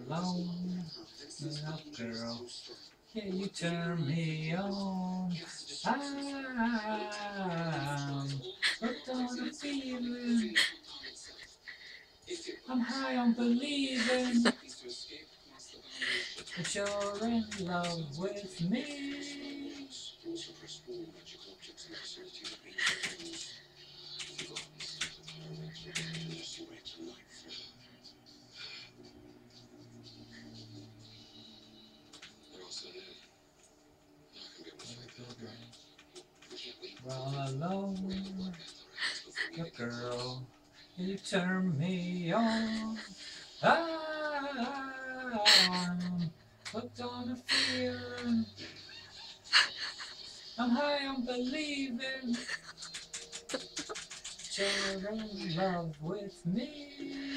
alone, love girl. Yeah, you turn me on. I'm hooked on a feeling. I'm high on believing that you're in love with me. Well, alone, the girl, you turn me on. I'm hooked on a feeling. I'm high on believing you're in love with me.